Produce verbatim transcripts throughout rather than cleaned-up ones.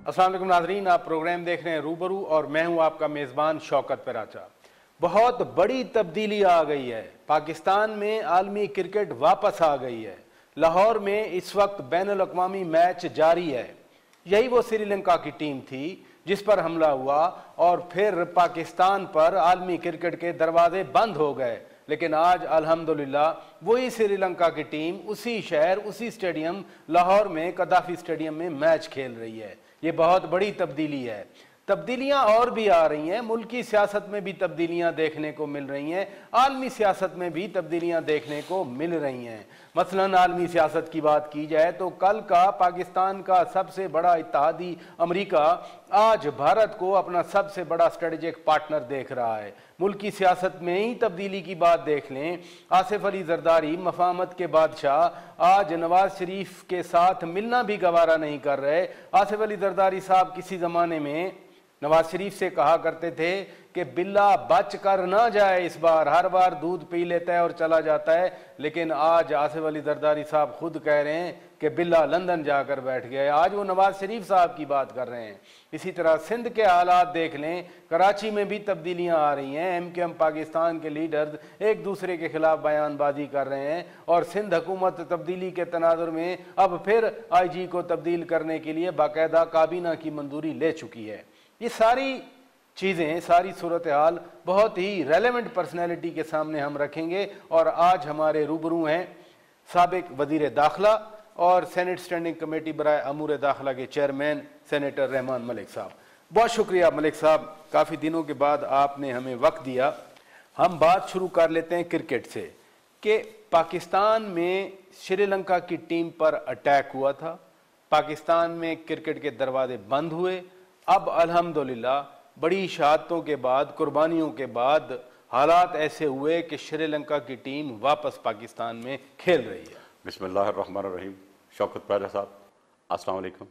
अस्सलाम वालेकुम नाज़रीन, आप प्रोग्राम देख रहे हैं रूबरू और मैं हूं आपका मेज़बान शौकत पराचा। बहुत बड़ी तब्दीली आ गई है। पाकिस्तान में आलमी क्रिकेट वापस आ गई है। लाहौर में इस वक्त बैनुल अक़वामी मैच जारी है। यही वो श्रीलंका की टीम थी जिस पर हमला हुआ और फिर पाकिस्तान पर आलमी क्रिकेट के दरवाजे बंद हो गए। लेकिन आज अल्हम्दुलिल्लाह वही श्रीलंका की टीम उसी शहर उसी स्टेडियम लाहौर में कदाफी स्टेडियम में मैच खेल रही है। ये बहुत बड़ी तब्दीली है। तब्दीलियां और भी आ रही हैं, मुल्की सियासत में भी तब्दीलियां देखने को मिल रही हैं, आलमी सियासत में भी तब्दीलियां देखने को मिल रही हैं। मसलन आलमी सियासत की बात की जाए तो कल का पाकिस्तान का सबसे बड़ा इत्तेहादी अमेरिका आज भारत को अपना सबसे बड़ा स्ट्रेटेजिक पार्टनर देख रहा है। मुल्की सियासत में ही तब्दीली की बात देख लें, आसिफ अली जरदारी मफाहमत के बादशाह आज नवाज शरीफ के साथ मिलना भी गवारा नहीं कर रहे। आसिफ अली जरदारी साहब किसी ज़माने में नवाज शरीफ से कहा करते थे कि बिल्ला बच कर ना जाए, इस बार हर बार दूध पी लेता है और चला जाता है। लेकिन आज आसिफ अली जरदारी साहब खुद कह रहे हैं कि बिल्ला लंदन जाकर बैठ गया। आज वो नवाज शरीफ साहब की बात कर रहे हैं। इसी तरह सिंध के हालात देख लें, कराची में भी तब्दीलियां आ रही हैं। एम के एम पाकिस्तान के लीडर्स एक दूसरे के खिलाफ बयानबाजी कर रहे हैं और सिंध हुकूमत तब्दीली के तनाजुर में अब फिर आई जी को तब्दील करने के लिए बाकायदा काबीना की मंजूरी ले चुकी है। ये सारी चीज़ें, सारी सूरत हाल बहुत ही रेलेवेंट पर्सनैलिटी के सामने हम रखेंगे और आज हमारे रूबरू हैं साबिक वज़ीर दाखिला और सेनेट स्टैंडिंग कमेटी बराए अमूर दाखिला के चेयरमैन सेनेटर रहमान मलिक साहब। बहुत शुक्रिया मलिक साहब, काफ़ी दिनों के बाद आपने हमें वक्त दिया। हम बात शुरू कर लेते हैं क्रिकेट से कि पाकिस्तान में श्रीलंका की टीम पर अटैक हुआ था, पाकिस्तान में क्रिकेट के दरवाजे बंद हुए। अब अल्हम्दुलिल्लाह बड़ी शहादतों के बाद, कुर्बानियों के बाद हालात ऐसे हुए कि श्रीलंका की टीम वापस पाकिस्तान में खेल रही है। बिस्मिल्लाहिर्रहमानिर्रहीम। शौकत पराचा साहब, अस्सलाम वालेकुम।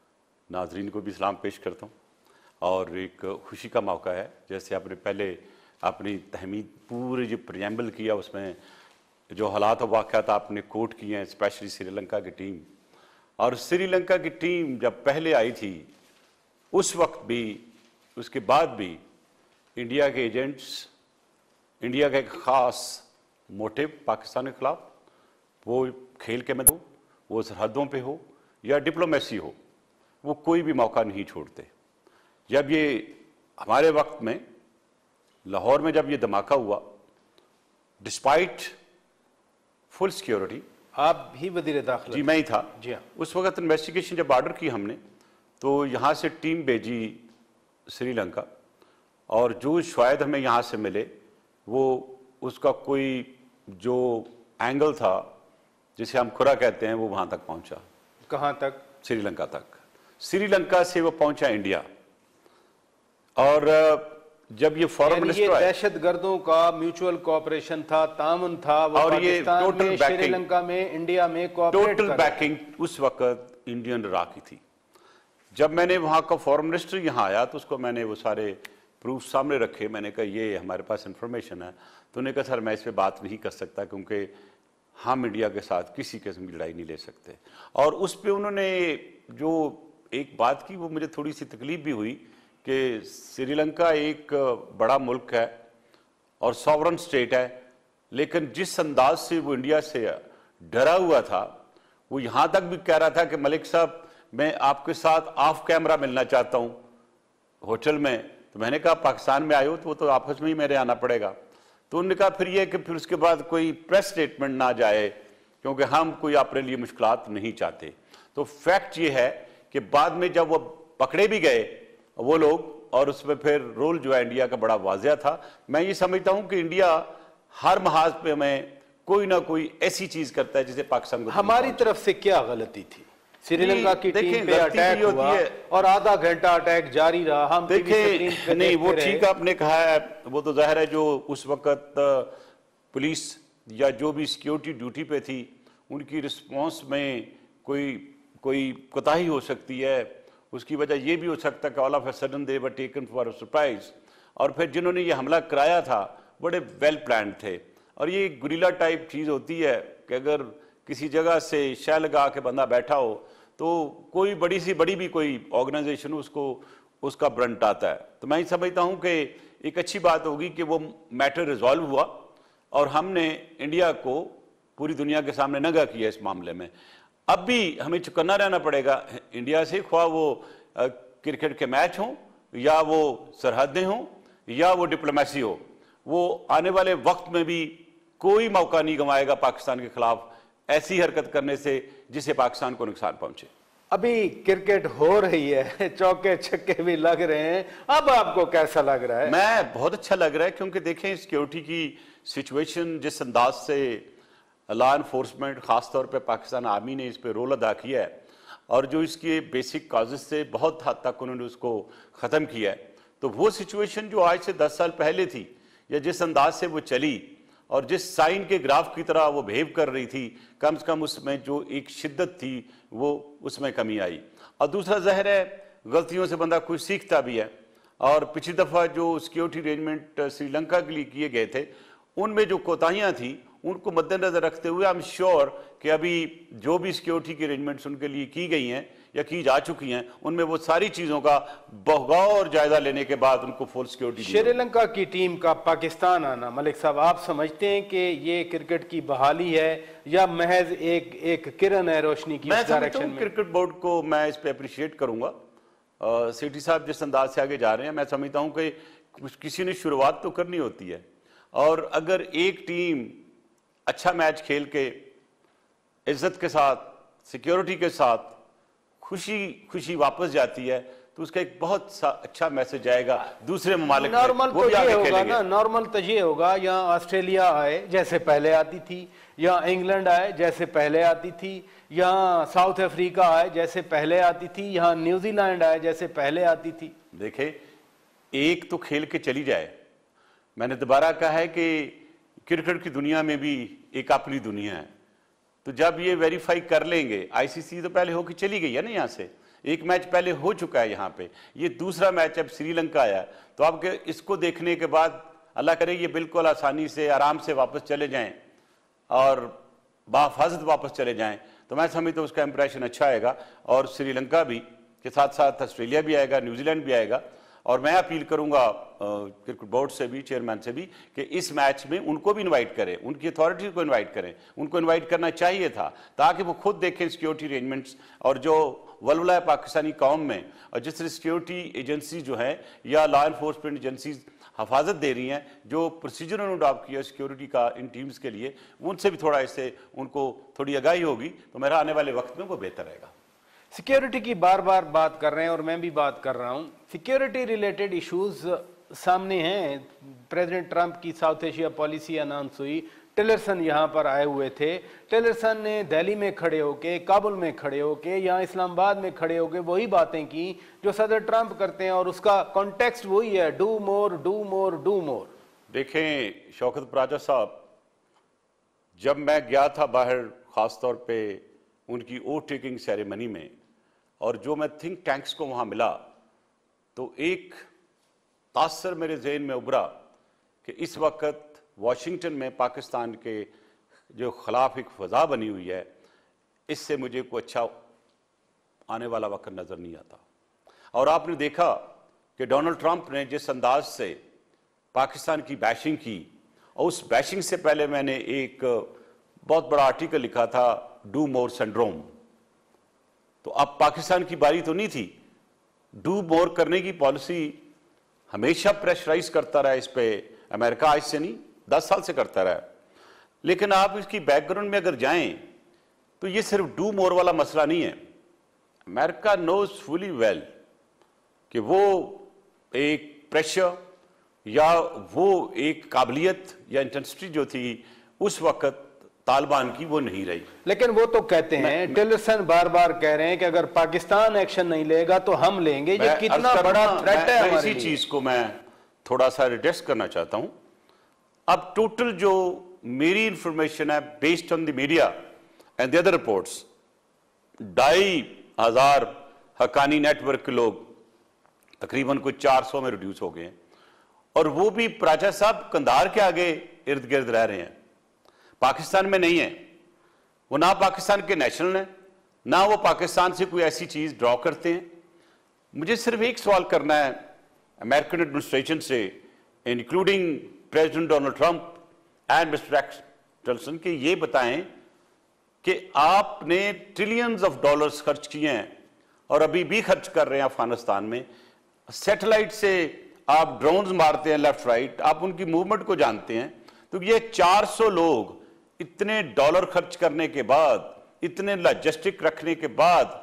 नाजरीन को भी सलाम पेश करता हूँ और एक खुशी का मौका है, जैसे आपने पहले अपनी तहमीद पूरे जो प्रियम्बल किया उसमें जो हालात और वाक़यात आपने कोट किए हैं, स्पेशली श्रीलंका की टीम। और श्रीलंका की टीम जब पहले आई थी उस वक्त भी, उसके बाद भी इंडिया के एजेंट्स, इंडिया का एक ख़ास मोटिव पाकिस्तान के ख़िलाफ़, वो खेल के मैदान हो, वो सरहदों पे हो या डिप्लोमेसी हो, वो कोई भी मौका नहीं छोड़ते। जब ये हमारे वक्त में लाहौर में जब ये धमाका हुआ, डिस्पाइट फुल सिक्योरिटी, आप ही वज़ीर दाखिला? जी मैं ही था। जी हाँ। उस वक्त इन्वेस्टिगेशन जब ऑर्डर की हमने तो यहाँ से टीम भेजी श्रीलंका और जो शायद हमें यहाँ से मिले वो उसका कोई जो एंगल था जिसे हम खुरा कहते हैं वो वहाँ तक पहुँचा। कहाँ तक? श्रीलंका तक। श्रीलंका से वो पहुँचा इंडिया। और जब ये फॉरेन मिनिस्टर आए, दहशत गर्दों का म्यूचुअल कोऑपरेशन था, तामन था, वो और ये टोटल श्रीलंका में, इंडिया में कोऑपरेट टोटल बैकिंग उस वक्त इंडियन राखी थी। जब मैंने वहाँ का फॉरेन मिनिस्टर यहाँ आया तो उसको मैंने वो सारे प्रूफ सामने रखे। मैंने कहा ये हमारे पास इंफॉर्मेशन है। तो उन्होंने कहा सर मैं इस पर बात नहीं कर सकता क्योंकि हम इंडिया के साथ किसी किस्म की लड़ाई नहीं ले सकते। और उस पर उन्होंने जो एक बात की वो मुझे थोड़ी सी तकलीफ भी हुई कि श्रीलंका एक बड़ा मुल्क है और सॉवरन स्टेट है, लेकिन जिस अंदाज से वो इंडिया से डरा हुआ था, वो यहाँ तक भी कह रहा था कि मलिक साहब मैं आपके साथ ऑफ कैमरा मिलना चाहता हूँ होटल में। तो मैंने कहा पाकिस्तान में आए हो तो वो तो आपस में ही मेरे आना पड़ेगा। तो उन्होंने कहा फिर ये कि फिर उसके बाद कोई प्रेस स्टेटमेंट ना जाए क्योंकि हम कोई अपने लिए मुश्किलात नहीं चाहते। तो फैक्ट ये है कि बाद में जब वो पकड़े भी गए वो लोग और उसमें फिर रोल जो है इंडिया का बड़ा वाज़िया था। मैं ये समझता हूँ कि इंडिया हर महाज पे हमें कोई ना कोई ऐसी चीज़ करता है जिसे पाकिस्तान को। हमारी तरफ से क्या गलती थी? श्रीलंका की टीम पे अटैक हुआ और आधा घंटा अटैक जारी रहा। हम देखें नहीं, वो ठीक आपने कहा है, वो तो जाहिर है जो उस वक्त पुलिस या जो भी सिक्योरिटी ड्यूटी पे थी उनकी रिस्पांस में कोई कोई कोताही हो सकती है। उसकी वजह ये भी हो सकता है कि all of a sudden they were taken for a surprise. और फिर जिन्होंने ये हमला कराया था बड़े वेल प्लान्ड थे। और ये गुरिल्ला टाइप चीज़ होती है कि अगर किसी जगह से शह लगा के बंदा बैठा हो तो कोई बड़ी सी बड़ी भी कोई ऑर्गेनाइजेशन उसको उसका ब्रंट आता है। तो मैं समझता हूं कि एक अच्छी बात होगी कि वो मैटर रिजॉल्व हुआ और हमने इंडिया को पूरी दुनिया के सामने नंगा किया इस मामले में। अब भी हमें चुकन्ना रहना पड़ेगा इंडिया से, ख्वाह वो क्रिकेट के मैच हों या वो सरहदें हों या वो डिप्लोमेसी हो, वो आने वाले वक्त में भी कोई मौका नहीं गंवाएगा पाकिस्तान के खिलाफ ऐसी हरकत करने से जिससे पाकिस्तान को नुकसान पहुंचे। अभी क्रिकेट हो रही है, चौके छक्के भी लग रहे हैं, अब आपको कैसा लग रहा है? मैं बहुत अच्छा लग रहा है, क्योंकि देखें सिक्योरिटी की सिचुएशन जिस अंदाज से लॉ इन्फोर्समेंट खासतौर पे पाकिस्तान आर्मी ने इस पे रोल अदा किया है और जो इसके बेसिक काजेस से बहुत हद तक उन्होंने उसको ख़त्म किया है, तो वो सिचुएशन जो आज से दस साल पहले थी या जिस अंदाज से वो चली और जिस साइन के ग्राफ की तरह वो बिहेव कर रही थी, कम से कम उसमें जो एक शिद्दत थी वो उसमें कमी आई। और दूसरा ज़ाहिर है गलतियों से बंदा कुछ सीखता भी है, और पिछली दफ़ा जो सिक्योरिटी अरेंजमेंट श्रीलंका के लिए किए गए थे उनमें जो कोताहियाँ थी उनको मद्देनजर रखते हुए आई एम श्योर कि अभी जो भी सिक्योरिटी की अरेंजमेंट्स उनके लिए की गई हैं या की जा चुकी हैं उनमें वो सारी चीज़ों का बगौर और जायजा लेने के बाद उनको फुल सिक्योरिटी। श्रीलंका की टीम का पाकिस्तान आना, मलिक साहब आप समझते हैं कि ये क्रिकेट की बहाली है या महज एक एक किरण है रोशनी की इस डायरेक्शन में? क्रिकेट बोर्ड को मैं इस पे अप्रिशिएट करूंगा। सिटी साहब जिस अंदाज से आगे जा रहे हैं, मैं समझता हूं कि किसी ने शुरुआत तो करनी होती है, और अगर एक टीम अच्छा मैच खेल के इज्जत के साथ सिक्योरिटी के साथ खुशी खुशी वापस जाती है तो उसका एक बहुत अच्छा मैसेज जाएगा दूसरे ममालिक में। नॉर्मल तो ये होगा ना, नॉर्मल तो ये होगा यहाँ ऑस्ट्रेलिया आए जैसे पहले आती थी, या इंग्लैंड आए जैसे पहले आती थी, यहाँ साउथ अफ्रीका आए जैसे पहले आती थी, यहाँ न्यूजीलैंड आए जैसे पहले आती थी। देखे एक तो खेल के चली जाए, मैंने दोबारा कहा है कि क्रिकेट की दुनिया में भी एक अपनी दुनिया है, तो जब ये वेरीफाई कर लेंगे, आईसीसी तो पहले होकर चली गई है ना, यहाँ से एक मैच पहले हो चुका है, यहाँ पे ये दूसरा मैच अब श्रीलंका आया, तो आपके इसको देखने के बाद अल्लाह करे ये बिल्कुल आसानी से आराम से वापस चले जाएं और बाहिफाजत वापस चले जाएं, तो मैं समझता हूँ उसका इंप्रेशन अच्छा आएगा, और श्रीलंका भी के साथ साथ ऑस्ट्रेलिया भी आएगा, न्यूजीलैंड भी आएगा। और मैं अपील करूंगा क्रिकेट बोर्ड से भी, चेयरमैन से भी, कि इस मैच में उनको भी इनवाइट करें, उनकी अथॉरिटी को इनवाइट करें, उनको इनवाइट करना चाहिए था ताकि वो खुद देखें सिक्योरिटी अरेंजमेंट्स और जो वलवला है पाकिस्तानी कौम में, और जिस तरह सिक्योरिटी एजेंसी जो है या लॉ इन्फोर्समेंट एजेंसीज हफाजत दे रही हैं, जो प्रोसीजर उन्होंने अडॉप्ट किया सिक्योरिटी का इन टीम्स के लिए, उनसे भी थोड़ा इससे उनको थोड़ी आगाही होगी तो मेरा आने वाले वक्त में वो बेहतर रहेगा। सिक्योरिटी की बार बार बात कर रहे हैं और मैं भी बात कर रहा हूं, सिक्योरिटी रिलेटेड इश्यूज सामने हैं। प्रेसिडेंट ट्रंप की साउथ एशिया पॉलिसी अनाउंस हुई, टिलरसन यहां पर आए हुए थे, टिलरसन ने दिल्ली में खड़े होके, काबुल में खड़े होके, यहाँ इस्लामाबाद में खड़े होके वही बातें की जो सदर ट्रंप करते हैं, और उसका कॉन्टेक्स्ट वही है, do more do more do more. देखें शौकत पराजा साहब, जब मैं गया था बाहर खासतौर पे उनकी ओथ टेकिंग सेरेमनी में, और जो मैं थिंक टैंक्स को वहाँ मिला, तो एक तासर मेरे जहन में उभरा कि इस वक्त वाशिंगटन में पाकिस्तान के जो खिलाफ एक फ़ज़ा बनी हुई है, इससे मुझे कोई अच्छा आने वाला वक्त नज़र नहीं आता। और आपने देखा कि डोनाल्ड ट्रंप ने जिस अंदाज से पाकिस्तान की बैशिंग की, और उस बैशिंग से पहले मैंने एक बहुत बड़ा आर्टिकल लिखा था, डू मोर सिंड्रोम। तो अब पाकिस्तान की बारी तो नहीं थी, डू मोर करने की पॉलिसी हमेशा प्रेशराइज करता रहा इस पे अमेरिका, आज से नहीं दस साल से करता रहा। लेकिन आप इसकी बैकग्राउंड में अगर जाएं तो ये सिर्फ डू मोर वाला मसला नहीं है। अमेरिका नोज फुली वेल कि वो एक प्रेशर या वो एक काबिलियत या इंटेंसिटी जो थी उस वक्त तालिबान की, वो नहीं रही। लेकिन वो तो कहते हैं, टिलरसन बार बार कह रहे हैं कि अगर पाकिस्तान एक्शन नहीं लेगा तो हम लेंगे। ये कितना बड़ा थ्रेट है हमारे लिए। इसी चीज को मैं थोड़ा सा रिटेस्ट करना चाहता हूं। अब टोटल जो मेरी इंफॉर्मेशन है based on the media and the other reports, ढाई हजार हकानी नेटवर्क के लोग तकरीबन कुछ चार सौ में रिड्यूस हो गए हैं, और वो भी प्राचा साहब कंधार के आगे इर्द गिर्द रह रहे हैं, पाकिस्तान में नहीं है। वो ना पाकिस्तान के नेशनल हैं, ना वो पाकिस्तान से कोई ऐसी चीज ड्रॉ करते हैं। मुझे सिर्फ एक सवाल करना है अमेरिकन एडमिनिस्ट्रेशन से, including President Donald Trump and mister Rex Tillerson, कि ये बताएं कि आपने ट्रिलियंस ऑफ डॉलर्स खर्च किए हैं और अभी भी खर्च कर रहे हैं अफगानिस्तान में। सैटेलाइट से आप ड्रोन्स मारते हैं लेफ्ट राइट, आप उनकी मूवमेंट को जानते हैं। तो ये चार सौ लोग इतने डॉलर खर्च करने के बाद, इतने लॉजिस्टिक रखने के बाद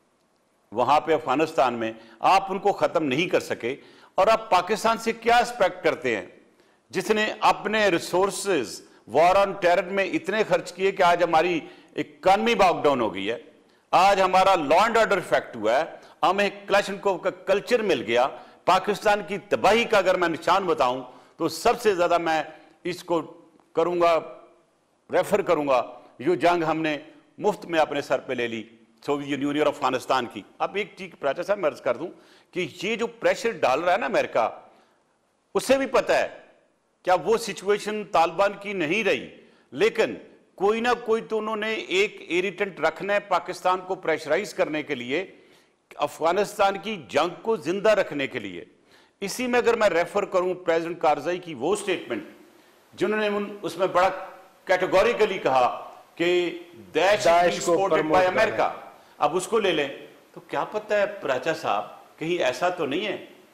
वहां पे अफगानिस्तान में आप उनको खत्म नहीं कर सके, और आप पाकिस्तान से क्या एक्सपेक्ट करते हैं जिसने अपने रिसोर्सेज वॉर ऑन टेरर में इतने खर्च किए कि आज हमारी इकॉनमी बॉकडाउन हो गई है, आज हमारा लॉ एंड ऑर्डर इफेक्ट हुआ है, हमें क्लैशनकोव का कल्चर मिल गया। पाकिस्तान की तबाही का अगर मैं निशान बताऊं तो सबसे ज्यादा मैं इसको करूंगा, रेफर करूंगा, ये जंग हमने मुफ्त में अपने सर पे ले ली, सोवियत यूनियन और अफगानिस्तान की। अब एक चीज प्राचा साहब मैं अर्ज कर दूं कि ये जो प्रेशर डाल रहा है ना अमेरिका, उससे भी पता है क्या वो सिचुएशन तालिबान की नहीं रही, लेकिन कोई ना कोई तो उन्होंने एक इरिटेंट रखना है पाकिस्तान को प्रेशराइज करने के लिए, अफगानिस्तान की जंग को जिंदा रखने के लिए। इसी में अगर मैं रेफर करूं प्रेसिडेंट कारजाई की वो स्टेटमेंट जिन्होंने उसमें बड़ा कैटेगोरिकली कहा कि Daesh is supported by America, अब उसको ले लें तो क्या पता है प्राचा साहब कहीं ऐसा तो नहीं है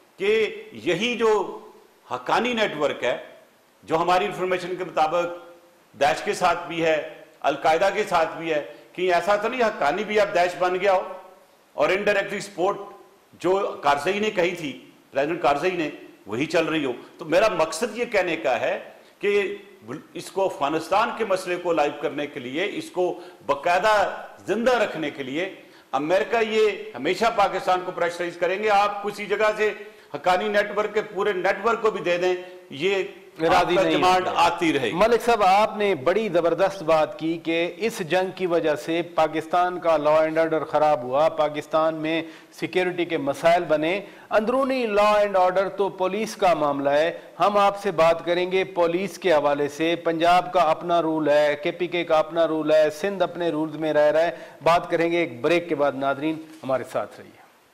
कि यही जो हक्कानी नेटवर्क है, जो हमारी इंफॉर्मेशन के मुताबिक दैश के साथ भी है, अलकायदा के साथ भी है, कि ऐसा तो नहीं हक्कानी भी अब दैश बन गया हो और इनडायरेक्टली सपोर्ट जो कारज़ई ने कही थी, प्रेसिडेंट कारज़ई ने, वही चल रही हो। तो मेरा मकसद ये कहने का है कि इसको अफगानिस्तान के मसले को लाइव करने के लिए, इसको बाकायदा जिंदा रखने के लिए अमेरिका ये हमेशा पाकिस्तान को प्रेशराइज करेंगे। आप किसी जगह से हक्कानी नेटवर्क के पूरे नेटवर्क को भी दे दें, ये डिमांड आती रहेगी। मलिक साहब, आपने बड़ी जबरदस्त बात की कि इस जंग की वजह से पाकिस्तान का लॉ एंड ऑर्डर खराब हुआ, पाकिस्तान में सिक्योरिटी के मसाइल बने। अंदरूनी लॉ एंड ऑर्डर तो पुलिस का मामला है, हम आपसे बात करेंगे पुलिस के हवाले से। पंजाब का अपना रूल है, के पी के का अपना रूल है, सिंध अपने रूल्स में रह रहा है। बात करेंगे एक ब्रेक के बाद। नादरीन हमारे साथ रहिए।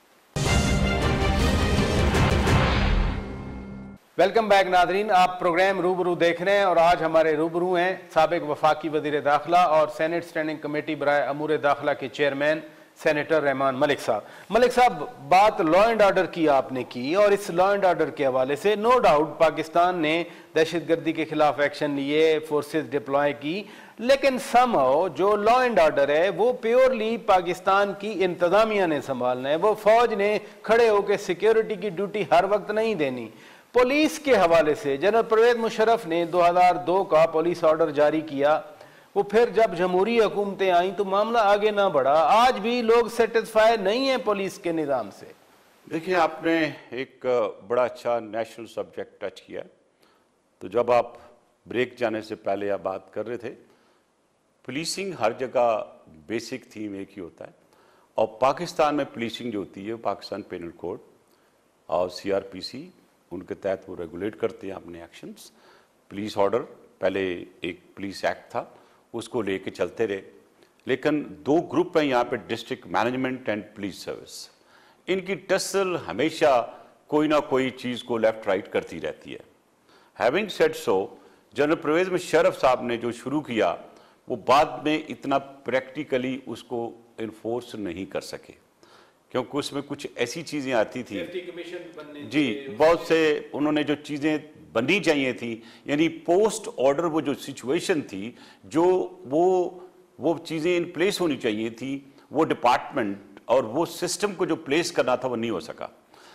वेलकम बैक नादरीन, आप प्रोग्राम रूबरू देख रहे हैं और आज हमारे रूबरू हैं साबिक वफाकी वजीर दाखिला और सेनेट स्टैंडिंग कमेटी बराए अमूर दाखिला के चेयरमैन सेनेटर रहमान मलिक साहब। मलिक साहब, बात लॉ एंड ऑर्डर की आपने की और इस लॉ एंड ऑर्डर के हवाले से नो डाउट पाकिस्तान ने दहशतगर्दी के खिलाफ एक्शन लिए, फोर्सेस डिप्लॉय की, लेकिन समहाउ जो लॉ एंड ऑर्डर है वो प्योरली पाकिस्तान की इंतजामिया ने संभालना है। वो फौज ने खड़े होकर सिक्योरिटी की ड्यूटी हर वक्त नहीं देनी। पुलिस के हवाले से जनरल परवेज मुशर्रफ ने दो हज़ार दो का पुलिस ऑर्डर जारी किया, वो फिर जब जमहूरी हुकूमतें आई तो मामला आगे ना बढ़ा। आज भी लोग सेटिस्फाई नहीं है पुलिस के निज़ाम से। देखिए, आपने एक बड़ा अच्छा नेशनल सब्जेक्ट टच किया। तो जब आप ब्रेक जाने से पहले आप बात कर रहे थे, पुलिसिंग हर जगह बेसिक थीम एक ही होता है, और पाकिस्तान में पुलिसिंग जो होती है पाकिस्तान पेनल कोड और सी आर पी सी उनके तहत वो रेगुलेट करते हैं अपने एक्शंस। पुलिस ऑर्डर पहले एक पुलिस एक्ट था, उसको लेके चलते रहे, लेकिन दो ग्रुप हैं यहाँ पे, district management and police service. इनकी टसल हमेशा कोई ना कोई चीज़ को लेफ्ट राइट करती रहती है। Having said so, general Parvez Musharraf साहब ने जो शुरू किया वो बाद में इतना प्रैक्टिकली उसको इन्फोर्स नहीं कर सके, क्योंकि उसमें कुछ ऐसी चीज़ें आती थी जी, बहुत से उन्होंने जो चीज़ें बननी चाहिए थी, यानी पोस्ट ऑर्डर वो जो सिचुएशन थी, जो वो वो चीज़ें इन प्लेस होनी चाहिए थी, वो डिपार्टमेंट और वो सिस्टम को जो प्लेस करना था वो नहीं हो सका।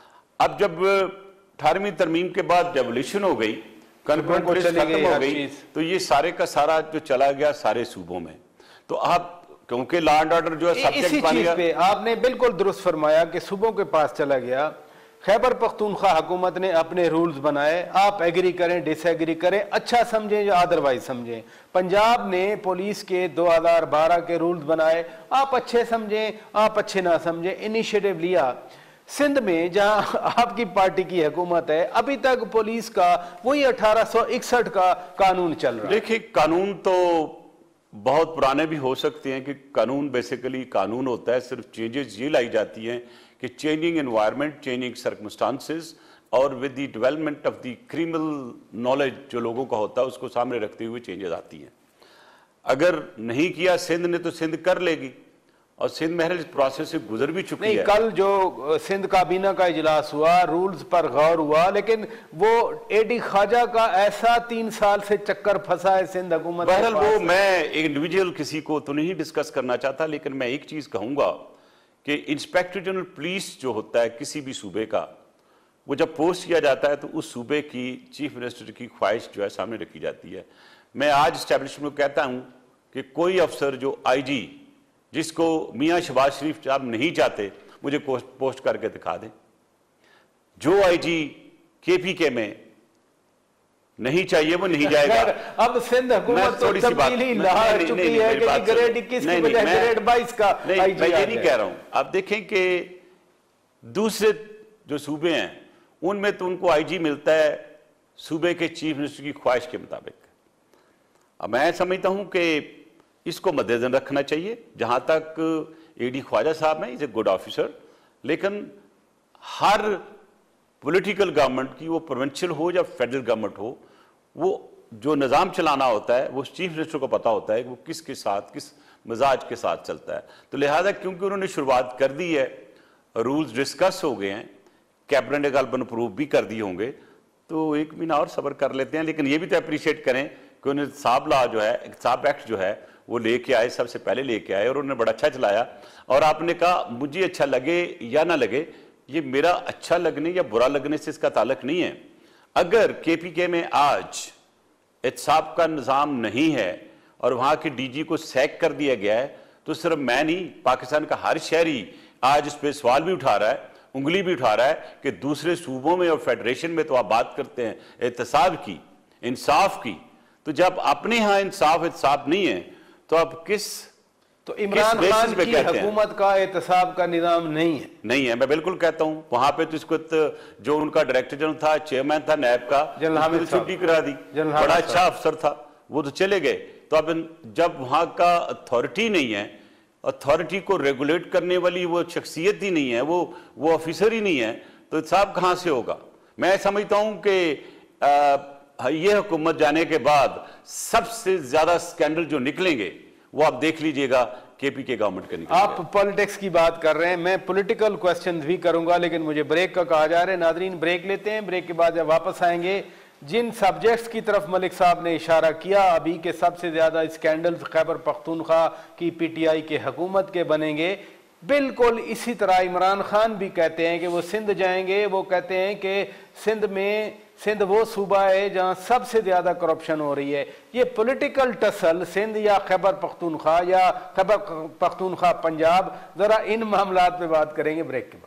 अब जब अठारहवीं तरमीम के बाद रेवोल्यूशन हो गई, कन्फ्रेंस खत्म हो गई, तो ये सारे का सारा जो चला गया सारे सूबों में। तो आप क्योंकि लॉ एंड ऑर्डर जो है सब्जेक्ट बन गया। पे आपने बिल्कुल दुरुस्त फरमाया कि सूबों के पास चला गया। खैबर पख्तूनख्वा हुकूमत ने अपने रूल्स बनाए, आप एग्री करें डिसएग्री करें, अच्छा समझें या अदरवाइज समझें। पंजाब ने पुलिस के दो हज़ार बारह के रूल्स बनाए, आप अच्छे समझें आप अच्छे ना समझें, इनिशिएटिव लिया। सिंध में जहां आपकी पार्टी की हुकूमत है, अभी तक पुलिस का वही अठारह सौ इकसठ का कानून चल रहा है। देखिए, कानून तो बहुत पुराने भी हो सकते हैं कि कानून बेसिकली कानून होता है, सिर्फ चेंजेस ये लाई जाती हैं कि चेंजिंग एनवायरनमेंट, चेंजिंग सर्कमस्टांसेस और with the development of the criminal knowledge जो लोगों का होता है उसको सामने रखते हुए चेंजेस आती हैं। अगर नहीं किया सिंध ने तो सिंध कर लेगी, और सिंध महल इस प्रोसेस से गुजर भी चुकी नहीं, है। कल जो सिंध काबीना का इजलास हुआ, रूल्स पर गौर हुआ, लेकिन वो एडी ख्वाजा का ऐसा तीन साल से चक्कर फंसा है सिंध हुकूमत। बहरहाल वो मैं इंडिविजुअल किसी को तो नहीं डिस्कस करना चाहता, लेकिन मैं एक चीज कहूंगा कि इंस्पेक्टर जनरल पुलिस जो होता है किसी भी सूबे का, वो जब पोस्ट किया जाता है तो उस सूबे की चीफ मिनिस्टर की ख्वाहिश जो है सामने रखी जाती है। मैं आज एस्टेब्लिशमेंट को कहता हूं कि कोई अफसर जो आई जी जिसको मियां शहबाज शरीफ साहब नहीं चाहते, मुझे पोस्ट करके दिखा दें। जो आईजी केपीके में नहीं चाहिए वो नहीं जाएगा। अब सिंध हुकूमत तो तब्दीली ला चुकी है कि ग्रेड इक्कीस की बजाय ग्रेड बाईस का नहीं, मैं ये नहीं कह रहा हूं। आप देखें कि दूसरे जो सूबे हैं उनमें तो उनको आईजी मिलता है सूबे के चीफ मिनिस्टर की ख्वाहिश के मुताबिक। अब मैं समझता हूं कि इसको मद्देनजर रखना चाहिए। जहां तक एडी ख्वाजा साहब हैं, इज ए गुड ऑफिसर, लेकिन हर पॉलिटिकल गवर्नमेंट की, वो प्रोविंशियल हो या फेडरल गवर्नमेंट हो, वो जो निज़ाम चलाना होता है वो चीफ मिनिस्टर को पता होता है कि वो किसके साथ, किस मिजाज के साथ चलता है। तो लिहाजा क्योंकि उन्होंने शुरुआत कर दी है, रूल्स डिस्कस हो गए हैं, कैबिनेट ने गलबन अप्रूव भी कर दिए होंगे, तो एक महीना और सब्र कर लेते हैं। लेकिन ये भी तो अप्रिशिएट करें कि उन्हें साहब लॉ जो है, साहब एक्ट जो है वो लेके आए, सबसे पहले लेके आए और उन्होंने बड़ा अच्छा चलाया। और आपने कहा मुझे अच्छा लगे या ना लगे, ये मेरा अच्छा लगने या बुरा लगने से इसका ताल्लुक नहीं है। अगर केपीके में आज एहतसाब का निज़ाम नहीं है और वहां के डीजी को सैक कर दिया गया है, तो सिर्फ मैं नहीं, पाकिस्तान का हर शहरी आज इस पर सवाल भी उठा रहा है, उंगली भी उठा रहा है कि दूसरे सूबों में और फेडरेशन में तो आप बात करते हैं एहतसाब की, इंसाफ की, तो जब अपने यहाँ इंसाफ एहतसाब नहीं है तो अब किस तो इमरान खान की हुकूमत का एहतसाब का निज़ाम नहीं है? नहीं है, मैं बिल्कुल कहता हूं। वहां पे तो इसको जो उनका डायरेक्टर जनरल था, चेयरमैन था नैब का, तो छुट्टी करा दी, बड़ा अच्छा अफसर था, वो तो चले गए। तो अब जब वहां का अथॉरिटी नहीं है, अथॉरिटी को रेगुलेट करने वाली वो शख्सियत ही नहीं है, वो वो ऑफिसर ही नहीं है, तो एहतसाब कहां से होगा? मैं समझता हूं कि ये हुकूमत जाने के बाद सबसे ज्यादा स्कैंडल जो निकलेंगे वो आप देख लीजिएगा केपी के गवर्नमेंट के निकलेंगे। आप पॉलिटिक्स की बात कर रहे हैं, मैं पॉलिटिकल क्वेश्चन भी करूंगा, लेकिन मुझे ब्रेक का कहा जा रहा है। नादरीन, ब्रेक लेते हैं, ब्रेक के बाद जब वापस आएंगे, जिन सब्जेक्ट्स की तरफ मलिक साहब ने इशारा किया अभी के सबसे ज्यादा स्कैंडल्स खैबर पख्तूनख्वा की पीटीआई के हुकूमत के बनेंगे, बिल्कुल इसी तरह इमरान खान भी कहते हैं कि वो सिंध जाएंगे। वो कहते हैं कि सिंध में सिंध वो सूबा है जहां सबसे ज्यादा करप्शन हो रही है। ये पॉलिटिकल टसल सिंध या खैबर पख्तूनख्वा या खैबर पख्तूनख्वा पंजाब, जरा इन मामलात पे बात करेंगे ब्रेक के बाद।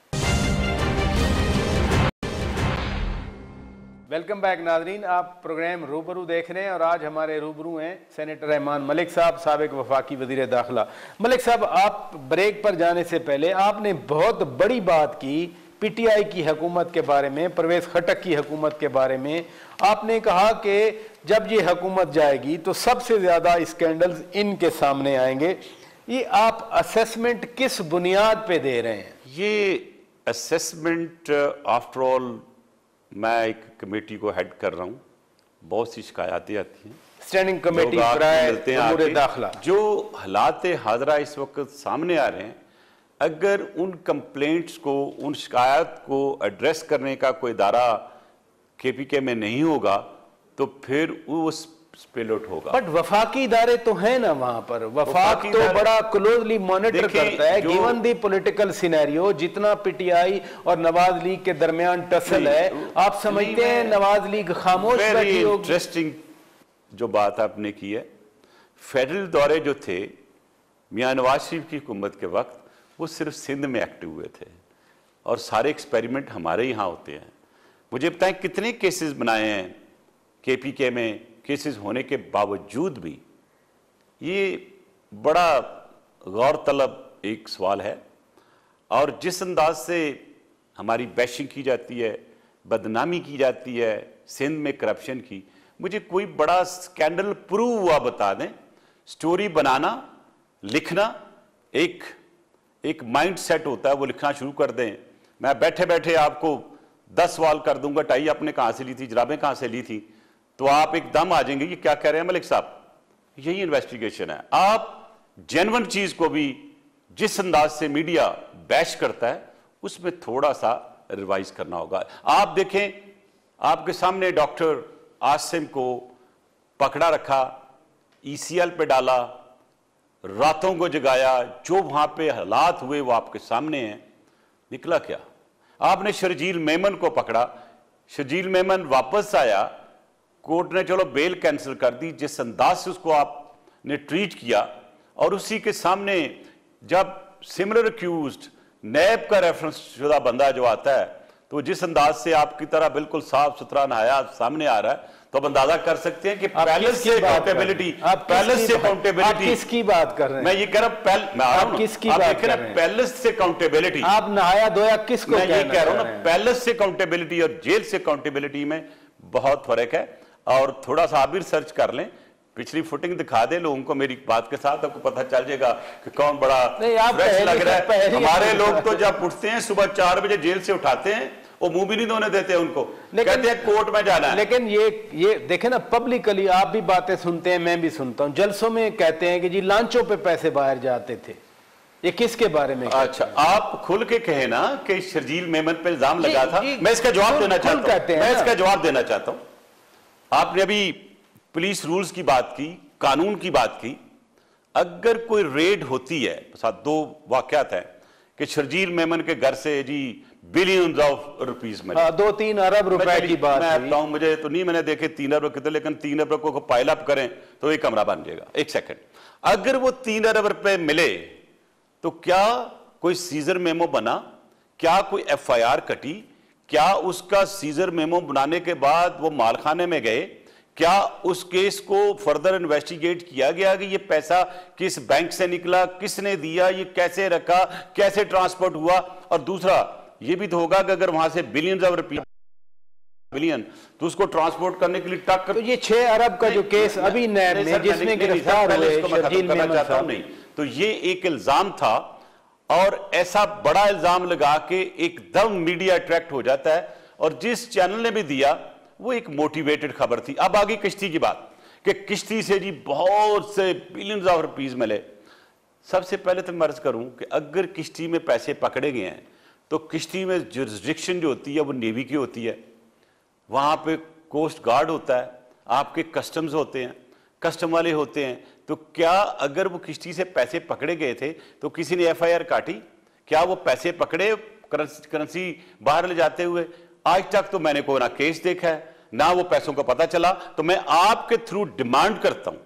वेलकम बैक नाजरीन, आप प्रोग्राम रूबरू देख रहे हैं और आज हमारे रूबरू हैं सेनेटर रहमान मलिक साहब, साबिक वफाकी वजीर दाखिला। मलिक साहब, आप ब्रेक पर जाने से पहले आपने बहुत बड़ी बात की पीटीआई की हुकूमत के बारे में, परवेज खटक की हुकूमत के बारे में। आपने कहा कि जब ये हुकूमत जाएगी तो सबसे ज़्यादा स्कैंडल्स इनके सामने आएंगे। ये आप असेसमेंट किस बुनियाद पे दे रहे हैं? ये असेसमेंट आफ्टर ऑल मैं एक कमेटी को हेड कर रहा हूँ, बहुत सी शिकायतें आती हैं, स्टैंडिंग कमेटी दाखिला। जो हालात हाजरा इस वक्त सामने आ रहे हैं, अगर उन कंप्लेंट्स को, उन शिकायत को एड्रेस करने का कोई इदारा केपीके में नहीं होगा तो फिर वो स्पिल आउट होगा। बट वफाकी इदारे तो हैं ना वहां पर, वफाक तो बड़ा क्लोजली मॉनिटर करता है। गिवन दी पॉलिटिकल सिनेरियो, जितना पीटीआई और नवाज लीग के दरमियान टसल है, आप समझते हैं नवाज लीग खामोश बैठी होगी? इंटरेस्टिंग जो बात आपने की है, फेडरल दौरे जो थे मियां नवाज शरीफ की हुकूमत के वक्त, वो सिर्फ सिंध में एक्टिव हुए थे और सारे एक्सपेरिमेंट हमारे यहाँ होते हैं। मुझे बताएं कितने केसेस बनाए हैं केपीके में, केसेस होने के बावजूद भी। ये बड़ा गौर तलब एक सवाल है। और जिस अंदाज से हमारी बैशिंग की जाती है, बदनामी की जाती है सिंध में करप्शन की, मुझे कोई बड़ा स्कैंडल प्रूव हुआ बता दें स्टोरी बनाना, लिखना एक एक माइंड सेट होता है, वो लिखना शुरू कर दें। मैं बैठे बैठे आपको दस सवाल कर दूंगा, टाई आपने कहां से ली थी, जराबें कहां से ली थी, तो आप एकदम आ जाएंगे कि क्या कह रहे हैं मलिक साहब। यही इन्वेस्टिगेशन है। आप जेन्युइन चीज को भी जिस अंदाज से मीडिया बैश करता है उसमें थोड़ा सा रिवाइज करना होगा। आप देखें, आपके सामने डॉक्टर आसिम को पकड़ा रखा, ईसीएल पे डाला, रातों को जगाया, जो वहां पे हालात हुए वो आपके सामने हैं। निकला क्या? आपने शर्जील मेमन को पकड़ा, शर्जील मेमन वापस आया, कोर्ट ने चलो बेल कैंसिल कर दी। जिस अंदाज से उसको आपने ट्रीट किया, और उसी के सामने जब सिमिलर अक्यूज्ड नैब का रेफरेंस शुदा बंदा जो आता है, तो जिस अंदाज से आपकी तरह बिल्कुल साफ सुथरा नहाया सामने आ रहा है, तो अब अंदाजा कर सकते हैं कि पैलेस से अकाउंटेबिलिटी, पैलेस से अकाउंटेबिलिटी, किसकी बात कर रहे हैं? मैं ये कह रहा हूं, मैं आ रहा हूं, किसकी आप बात देख रहे हैं पैलेस से अकाउंटेबिलिटी, आप नहाया धोया किसको? मैं ये कह रहा हूं ना, पैलेस से अकाउंटेबिलिटी और जेल से अकाउंटेबिलिटी में बहुत फर्क है। और थोड़ा सा आप भी रिसर्च कर लें, पिछली फुटिंग दिखा दे लोगों को मेरी बात के साथ, आपको पता चल जाएगा कि कौन बड़ा फ्रेश लग रहा है। हमारे लोग तो जब उठते हैं सुबह चार बजे जेल से उठाते हैं, वो मुंह भी नहीं धोने देते उनको, कहते हैं कोर्ट में जाना है। लेकिन ये ये देखे ना, पब्लिकली आप भी बातें सुनते हैं, मैं भी सुनता हूं, जलसों में कहते हैं कि जी लांचों पे पैसे बाहर जाते थे। ये किसके बारे में? अच्छा, आप खुल के कहे ना कि शर्जील मेमन पे इल्जाम लगा था। मैं इसका जवाब देना चाहता हूं, मैं इसका जवाब देना चाहता हूं। आपने अभी पुलिस रूल्स की बात की, कानून की बात की। अगर कोई रेड होती है, साथ दो वाकयात हैं कि शर्जील मेमन के घर से जी बिलियंस ऑफ रुपीस में दो तीन अरब रुपए की बात मैं बताऊं, मुझे तो नहीं, मैंने देखे तीन अरब कितने, लेकिन तीन अरब को पाइल अप करें तो एक कमरा बन जाएगा। एक सेकंड, अगर वो तीन अरब रुपए मिले तो क्या कोई सीजर मेमो बना? क्या कोई एफ आई आर कटी? क्या उसका सीजर मेमो बनाने के बाद वो मालखाने में गए? क्या उस केस को फर्दर इन्वेस्टिगेट किया गया कि ये पैसा किस बैंक से निकला, किसने दिया, ये कैसे रखा, कैसे ट्रांसपोर्ट हुआ? और दूसरा ये भी तो होगा कि अगर वहां से बिलियंस ऑफ रुपया बिलियन, तो उसको ट्रांसपोर्ट करने के लिए टक, तो ये छह अरब का जो केस अभी नैब में जिसमें गिरफ्तार हुए शर्जील मेमन साहब, नहीं, तो ये एक इल्जाम था। और ऐसा बड़ा इल्जाम लगा के एकदम मीडिया अट्रैक्ट हो जाता है, और जिस चैनल ने भी दिया वो एक मोटिवेटेड खबर थी। अब आगे किश्ती की बात, कि किश्ती से जी बहुत से बिलियंस ऑफ रुपीस मिले। सबसे पहले तो मैं अर्ज करूं कि अगर किश्ती में पैसे पकड़े गए हैं, तो किश्ती में जुरिस्डिक्शन जो होती है वो नेवी की होती है, वहां पे कोस्ट गार्ड होता है, आपके कस्टम्स होते हैं, कस्टम वाले होते हैं। तो क्या अगर वो किश्ती से पैसे पकड़े गए थे तो किसी ने एफ आई आर काटी? क्या वो पैसे पकड़े करेंसी बाहर ले जाते हुए? आज तक तो मैंने कोई ना केस देखा है, ना वो पैसों का पता चला। तो मैं आपके थ्रू डिमांड करता हूं,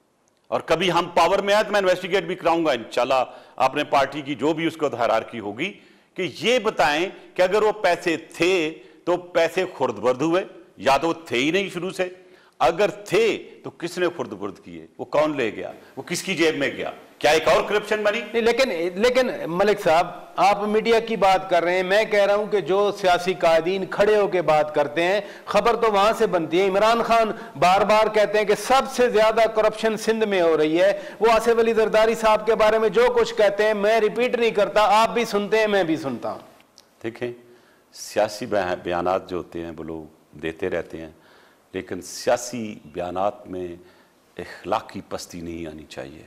और कभी हम पावर में आए तो मैं इन्वेस्टिगेट भी कराऊंगा इंशाल्लाह, आपने पार्टी की जो भी उसको हायरार्की होगी, कि ये बताएं कि अगर वो पैसे थे तो पैसे खुर्द-बुर्द हुए, या तो वो थे ही नहीं शुरू से। अगर थे तो किसने खुर्द-बुर्द किए, वो कौन ले गया, वो किसकी जेब में गया? क्या एक और करप्शन बनी? नहीं, लेकिन लेकिन मलिक साहब, आप मीडिया की बात कर रहे हैं, मैं कह रहा हूं कि जो सियासी कायदीन खड़े होकर बात करते हैं, खबर तो वहां से बनती है। इमरान खान बार बार कहते हैं कि सबसे ज्यादा करप्शन सिंध में हो रही है। वो आसिफ अली जरदारी साहब के बारे में जो कुछ कहते हैं मैं रिपीट नहीं करता, आप भी सुनते हैं, मैं भी सुनता हूं। देखें, सियासी बयानात जो होते हैं वो लोग देते रहते हैं, लेकिन सियासी बयानात में इखलाकी पस्ती नहीं आनी चाहिए,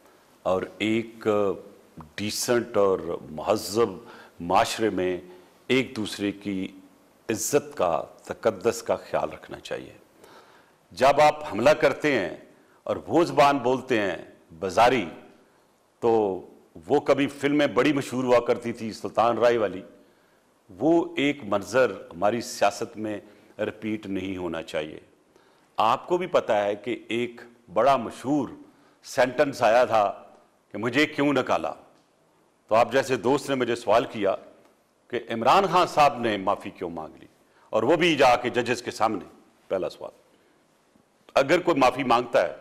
और एक डिसेंट और महज़ब माशरे में एक दूसरे की इज़्ज़त का, तक़द्दुस का ख्याल रखना चाहिए। जब आप हमला करते हैं और वो ज़बान बोलते हैं बाजारी, तो वो कभी फिल्में बड़ी मशहूर हुआ करती थी सुल्तान राय वाली, वो एक मंजर हमारी सियासत में रिपीट नहीं होना चाहिए। आपको भी पता है कि एक बड़ा मशहूर सेंटेंस आया था कि मुझे क्यों निकाला, तो आप जैसे दोस्त ने मुझे सवाल किया कि इमरान खान साहब ने माफ़ी क्यों मांग ली, और वो भी जाके जजेस के सामने। पहला सवाल, अगर कोई माफ़ी मांगता है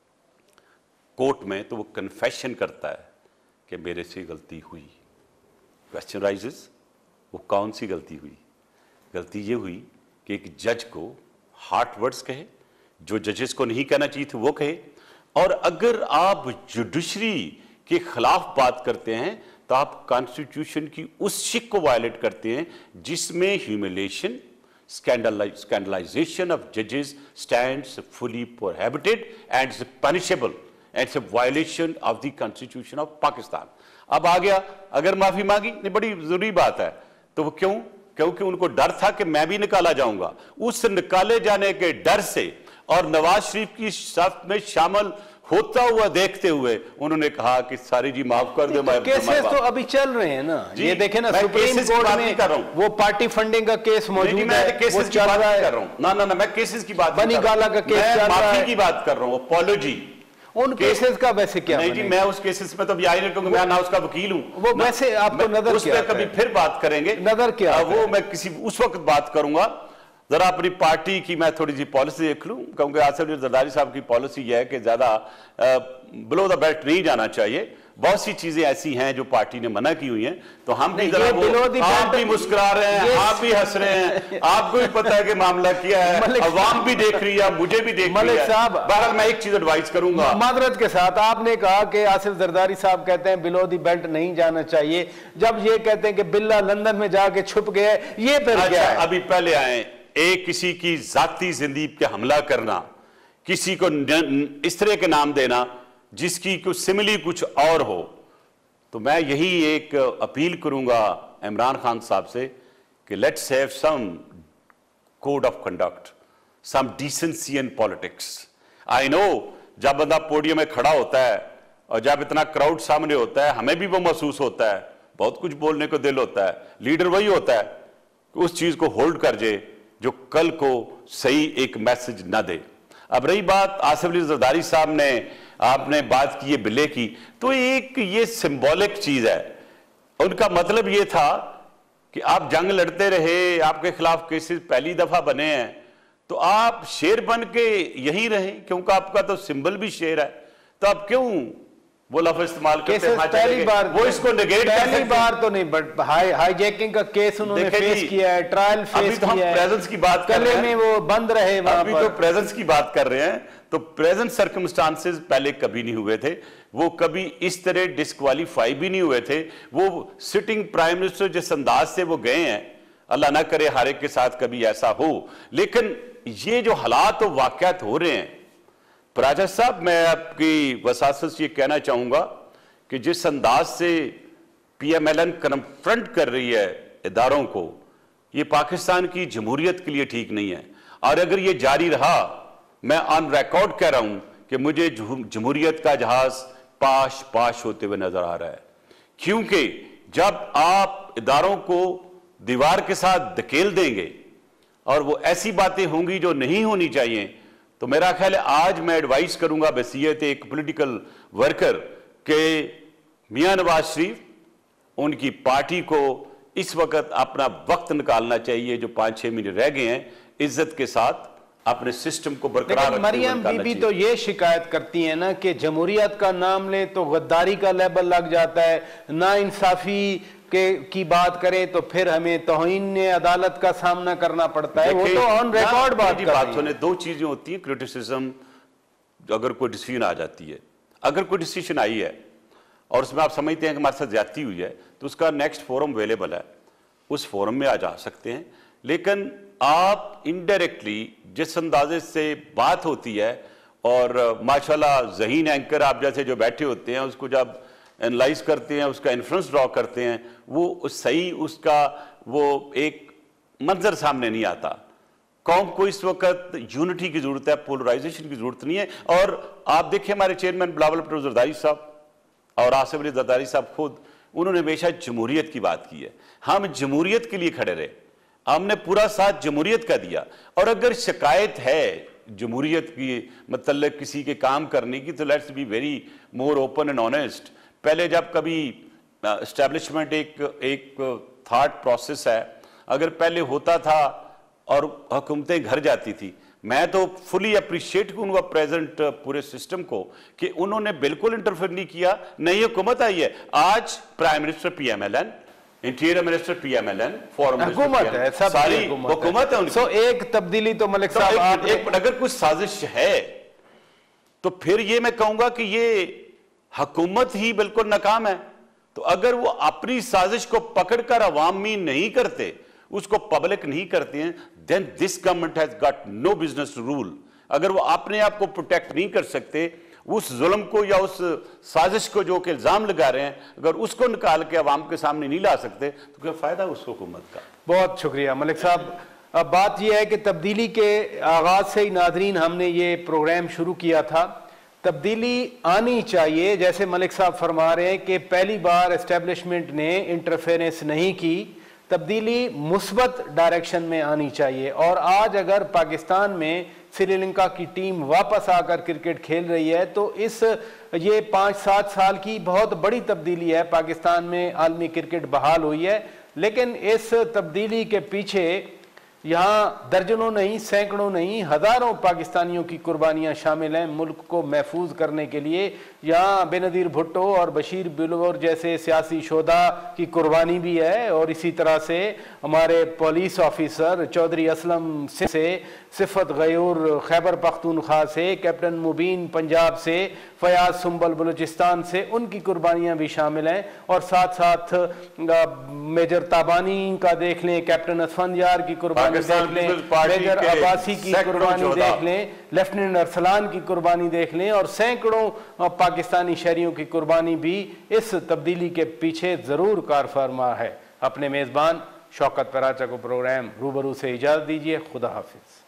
कोर्ट में तो वो कन्फेशन करता है कि मेरे से गलती हुई। क्वेश्चन राइजेस, वो कौन सी गलती हुई? गलती ये हुई कि एक जज को हार्ट वर्ड्स कहे, जो जजेस को नहीं कहना चाहिए थे वो कहे, और अगर आप जुडिशरी के खिलाफ बात करते हैं तो आप कॉन्स्टिट्यूशन की उस शिक को वायलेट करते हैं जिसमें humiliation, scandalization of judges stands fully prohibited and is punishable and it's a violation of the constitution of Pakistan. अब आ गया, अगर माफी मांगी नहीं, बड़ी जरूरी बात है, तो वो क्यों? क्योंकि उनको डर था कि मैं भी निकाला जाऊंगा। उस निकाले जाने के डर से और नवाज शरीफ की साथ में शामिल होता हुआ देखते हुए उन्होंने कहा कि सारी जी माफ कर दो। मैं केसेस तो अभी चल रहे हैं ना, ये देखें ना, सुप्रीम कोर्ट में कर रहा हूं, वो पार्टी फंडिंग का केस मौजूद है, केसेस की बात कर रहा हूं। ना ना ना मैं केसेस की बात, बनी गाला का केस चल रहा है, माफी की बात कर रहा हूं, अपॉलॉजी। उन केसेस का वैसे क्या? नहीं जी, मैं उस केसेस में तो अभी आई नहीं, क्योंकि मैं ना उसका वकील हूं। वो वैसे आपको नजर उस पर कभी फिर बात करेंगे, नजर क्या वो मैं किसी उस वक्त बात करूंगा। जरा अपनी पार्टी की मैं थोड़ी सी पॉलिसी देख लूं, क्योंकि आसिफ अली जरदारी साहब की पॉलिसी यह है कि ज्यादा बिलो द बेल्ट नहीं जाना चाहिए। बहुत सी चीजें ऐसी हैं जो पार्टी ने मना की हुई हैं, तो हम भी जरा वो, आप भी मुस्कुरा रहे हैं, आप भी हंस रहे हैं, आपको भी पता है कि मामला क्या है, अवाम भी देख रही है, मुझे भी देख रही है। बहरहाल मैं एक चीज एडवाइस करूंगा मादरत के साथ, आपने कहा कि आसिफ जरदारी साहब कहते हैं बिलो दी बेल्ट नहीं जाना चाहिए, जब ये कहते हैं कि बिल्ला लंदन में जाके छुप गया, ये फिर क्या है? अभी पहले आए, एक किसी की जाती जिंदगी पे हमला करना, किसी को इस तरह के नाम देना जिसकी कुछ सिमिली कुछ और हो, तो मैं यही एक अपील करूंगा इमरान खान साहब से कि let's have some code of conduct, some decency in politics. I know जब बंदा पोडियम में खड़ा होता है और जब इतना क्राउड सामने होता है, हमें भी वो महसूस होता है, बहुत कुछ बोलने को दिल होता है, लीडर वही होता है उस चीज को होल्ड कर जाए जो कल को सही एक मैसेज ना दे। अब रही बात आसिफ अली जरदारी साहब ने, आपने बात की है बिल्ले की, तो एक ये सिंबॉलिक चीज है। उनका मतलब ये था कि आप जंग लड़ते रहे, आपके खिलाफ केसेस पहली दफा बने हैं, तो आप शेर बन के यहीं रहे, क्योंकि आपका तो सिंबल भी शेर है, तो आप क्यों वो लफ्ज इस्तेमाल करते हैं? पहली बार वो इसको नेगेट पहली बार तो नहीं, बट हाई हाईजैकिंग का केस उन्होंने फेस किया है, ट्रायल फेस तो किया है। प्रेजेंस की बात कर रहे हैं, में वो बंद रहे वहां अभी तो प्रेजेंस की बात कर रहे हैं, तो प्रेजेंट सर्कमस्टांसेस पहले कभी नहीं हुए थे, वो कभी इस तरह डिस्क्वालीफाई भी नहीं हुए थे। वो सिटिंग प्राइम मिनिस्टर जिस अंदाज से वो गए हैं, अल्लाह ना करे हर एक के साथ कभी ऐसा हो, लेकिन ये जो हालात और वाकयात हो रहे हैं, राजा साहब मैं आपकी वसासत से ये कहना चाहूंगा कि जिस अंदाज से पीएमएलएन कन्फ्रंट कर रही है इदारों को, ये पाकिस्तान की जमहूरियत के लिए ठीक नहीं है। और अगर ये जारी रहा, मैं ऑन रिकॉर्ड कह रहा हूं कि मुझे जमहूरियत का जहाज पाश पाश होते हुए नजर आ रहा है, क्योंकि जब आप इदारों को दीवार के साथ धकेल देंगे और वो ऐसी बातें होंगी जो नहीं होनी चाहिए, तो मेरा ख्याल है आज मैं एडवाइस करूंगा बसीयत एक पॉलिटिकल वर्कर के मियां नवाज शरीफ, उनकी पार्टी को इस वक्त अपना वक्त निकालना चाहिए, जो पांच छह महीने रह गए हैं, इज्जत के साथ अपने सिस्टम को बरकरार रखते हुए मरियम बीबी तो ये शिकायत करती है ना कि जमहूरियत का नाम ले तो गद्दारी का लेबल लग जाता है, ना इंसाफी के की बात करें तो फिर हमें तौहीन अदालत का सामना करना पड़ता है। वो तो ऑन रिकॉर्ड बात कर बात होने दो चीजें होती हैं, क्रिटिसिज्म, अगर कोई डिसीजन आ जाती है, अगर कोई डिसीजन आई है और उसमें आप समझते हैं कि हमारे साथ ज्यादती हुई है, तो उसका नेक्स्ट फोरम अवेलेबल है, उस फोरम में आ जा सकते हैं। लेकिन आप इनडायरेक्टली जिस अंदाजे से बात होती है, और माशाल्लाह ज़हीन एंकर आप जैसे जो बैठे होते हैं, उसको जब एनालाइज करते हैं, उसका इन्फ्लुएंस ड्रॉ करते हैं, वो सही उसका वो एक मंजर सामने नहीं आता। कौम को इस वक्त यूनिटी की जरूरत है, पोलराइजेशन की जरूरत नहीं है। और आप देखिए हमारे चेयरमैन बिलावल भुट्टो जरदारी साहब और आसिफ अली जरदारी साहब खुद, उन्होंने हमेशा जमहूरियत की बात की है। हम जमहूरियत के लिए खड़े रहे, हमने पूरा साथ जमहूरियत का दिया। और अगर शिकायत है जमहूरियत की मतलब किसी के काम करने की, तो let's be very more open and honest. पहले जब कभी एस्टेब्लिशमेंट एक एक थॉट प्रोसेस है, अगर पहले होता था और हुकूमतें घर जाती थी, मैं तो फुली अप्रिशिएट करूंगा प्रेजेंट पूरे सिस्टम को कि उन्होंने बिल्कुल इंटरफेयर नहीं किया। नई हुकूमत आई है, आज prime minister PMLN, interior minister PMLN, foreign हुकूमत है, सब सारी हुकूमत है उनकी। सो एक तब्दीली तो मलिक साहब, अगर कुछ साजिश है तो फिर ये मैं कहूंगा कि ये हुकूमत ही बिल्कुल नाकाम है। तो अगर वो अपनी साजिश को पकड़कर अवामी नहीं करते, उसको पब्लिक नहीं करते हैं, then this government has got no business to rule. अगर वो अपने आप को प्रोटेक्ट नहीं कर सकते, उस जुल्म को या उस साजिश को जो कि इल्जाम लगा रहे हैं, अगर उसको निकाल के अवाम के सामने नहीं ला सकते, तो क्या फायदा उस हुकूमत का। बहुत शुक्रिया मलिक साहब। अब बात यह है कि तब्दीली के आगाज से ही नाजरीन हमने ये प्रोग्राम शुरू किया था। तब्दीली आनी चाहिए, जैसे मलिक साहब फरमा रहे हैं कि पहली बार एस्टेब्लिशमेंट ने इंटरफेरेंस नहीं की, तब्दीली मुस्बत डायरेक्शन में आनी चाहिए। और आज अगर पाकिस्तान में श्रीलंका की टीम वापस आकर क्रिकेट खेल रही है तो इस ये पाँच सात साल की बहुत बड़ी तब्दीली है। पाकिस्तान में आलमी क्रिकेट बहाल हुई है, लेकिन इस तब्दीली के पीछे यहाँ दर्जनों नहीं, सैकड़ों नहीं, हज़ारों पाकिस्तानियों की कुर्बानियाँ शामिल हैं मुल्क को महफूज करने के लिए। यहाँ बेनज़ीर भुट्टो और बशीर बिलवर जैसे सियासी शोधा की कुर्बानी भी है, और इसी तरह से हमारे पुलिस ऑफिसर चौधरी असलम से, सिफत गयूर खैबर पख्तूनख्वा से, कैप्टन मुबीन पंजाब से, फयाज सुंबल बलूचिस्तान से, उनकी कुर्बानियाँ भी शामिल हैं। और साथ साथ मेजर ताबानी का देख लें, कैप्टन असफंदियार की कुर्बानी देख लें, मेजर अब्बासी की कुर्बानी देख लें, लेफ्टिनेंट अरसलान की कुर्बानी देख लें, और सैकड़ों पाकिस्तानी शहरियों की कुर्बानी भी इस तब्दीली के पीछे ज़रूर कारफरमा है। अपने मेज़बान शौकत पराचा को प्रोग्राम रूबरू से इजाज़त दीजिए। खुदा हाफिज़।